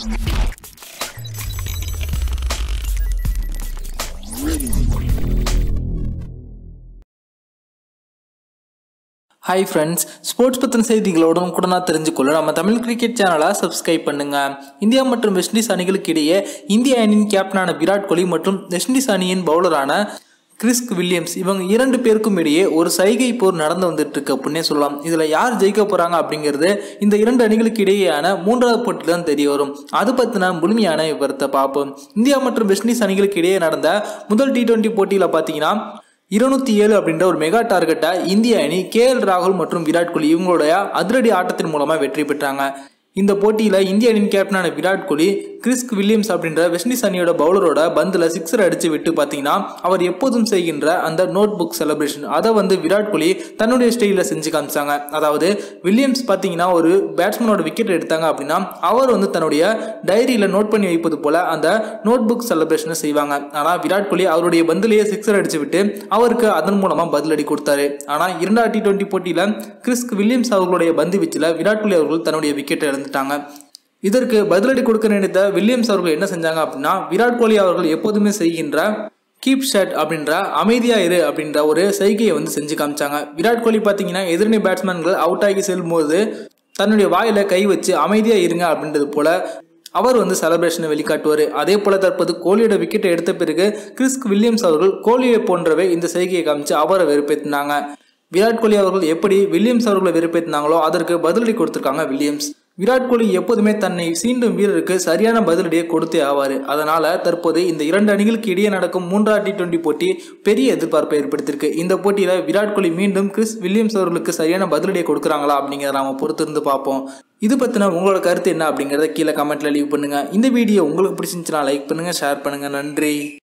Hi friends, sports பத்தின செய்திகளோட உடனே தெரிஞ்சுக்கொள்ள நம்ம தமிழ் கிரிக்கெட் சேனலை சப்ஸ்கிரைப் பண்ணுங்க. இந்தியா மற்றும் வெஸ்ட் இண்டீஸ் அணிகளுக்கு இடையே இந்திய அணியின் கேப்டனான விராட் கோலி மற்றும் வெஸ்ட் இண்டீஸ் அணியின் பவுலரான கிறிஸ் வில்லியம்ஸ் இவங்க இரண்டு பேருக்கும் இடையே ஒரு சைகை போர் நடந்து வந்துட்டு இருக்கு அப்படின்னே சொல்லலாம். இதுல யார் ஜெயிக்க போறாங்க அப்படிங்கிறது இந்த இரண்டு அணிகளுக்கு இடையேயான மூன்றாவது போட்டியில் தான் தெரிய வரும். அது பத்தின முழுமையான விவரத்தை பார்ப்போம். இந்தியா மற்றும் வெஸ்ட் இண்டீஸ் அணிகளுக்கு இடையே நடந்த முதல் T20 போட்டியில பாத்தீங்கன்னா 207 அப்படின்ற ஒரு மெகா டார்கெட்டை இந்திய அணி KL ராகுல் மற்றும் விராட் கோலி இவங்களுடைய அதிரடி ஆட்டத்தின் மூலமா வெற்றி பெற்றாங்க. இந்த போட்டியில இந்திய அணியின் கேப்டனான விராட் கோலி கிறிஸ் வில்லியம்ஸ் அப்படின்ற வெஸ்ட் இண்டீஸ் அணியோட பவுலரோட பந்துல சிக்ஸர் அடிச்சு விட்டு பாத்தீங்கன்னா அவர் எப்போதும் செய்கின்ற அந்த நோட் புக் செலிப்ரேஷன் அதை விராட் கோலி தன்னுடைய ஸ்டைல செஞ்சு காமிச்சாங்க. அதாவது வில்லியம்ஸ் பாத்தீங்கன்னா ஒரு பேட்ஸ்மேனோட விக்கெட் எடுத்தாங்க அப்படின்னா அவர் தன்னுடைய டைரியில நோட் பண்ணி வைப்பது போல அந்த நோட் புக் செலிப்ரேஷனை செய்வாங்க. ஆனா விராட் கோலி அவருடைய பந்துலேயே சிக்ஸர் அடிச்சு விட்டு அவருக்கு அதன் மூலமா பதிலடி கொடுத்தாரு. ஆனா இரண்டாவது T20 போட்டியில கிறிஸ் வில்லியம்ஸ் அவர்களுடைய பந்து வீச்சுல விராட் கோலி அவர்கள் தன்னுடைய விக்கெட்டை இழந்துட்டாங்க. இதற்கு பதிலடி கொடுக்க நினைத்த வில்லியம்ஸ் அவர்கள் என்ன செஞ்சாங்க அப்படின்னா விராட் கோலி அவர்கள் எப்போதுமே செய்கின்ற கீப் ஷாட் அப்படின்ற அமைதியா இரு அப்படின்ற ஒரு செய்கையை செஞ்சு காமிச்சாங்க. விராட் கோலி பாத்தீங்கன்னா எதிரணி பேட்ஸ்மேன்கள் அவுட் ஆகி செல்லும் போது தன்னுடைய வாயில கை வச்சு அமைதியா இருங்க அப்படின்றது போல அவர் செலிப்ரேஷனை வெளிக்காட்டுவார். அதே போல தற்போது கோலியோட விக்கெட்டை எடுத்த பிறகு கிறிஸ் வில்லியம்ஸ் அவர்கள் கோலியை போன்றவே இந்த செய்கையை காமிச்சு அவரை வெறுப்பேற்றினாங்க. விராட் கோலி அவர்கள் எப்படி வில்லியம்ஸ் அவர்களை வெறுப்பேற்றினாங்களோ அதற்கு பதிலடி கொடுத்திருக்காங்க வில்லியம்ஸ். விராட் கோலி எப்போதுமே தன்னை சீண்டும் வீரருக்கு சரியான பதிலடியை கொடுத்தே ஆவார். அதனால தற்போது இந்த இரண்டு அணிகளுக்கு இடையே நடக்கும் மூன்றாவது T20 போட்டி பெரிய எதிர்பார்ப்பை ஏற்படுத்தியிருக்கு. இந்த போட்டியில விராட் கோலி மீண்டும் கிறிஸ் வில்லியம்ஸ் அவர்களுக்கு சரியான பதிலடியை கொடுக்குறாங்களா அப்படிங்கிறத நாம பொறுத்திருந்து பார்ப்போம். இது பத்தின உங்களோட கருத்து என்ன அப்படிங்கிறத கீழே கமெண்ட்ல லீவ் பண்ணுங்க. இந்த வீடியோ உங்களுக்கு பிடிச்சிருந்துச்சுன்னா லைக் பண்ணுங்க, ஷேர் பண்ணுங்க. நன்றி.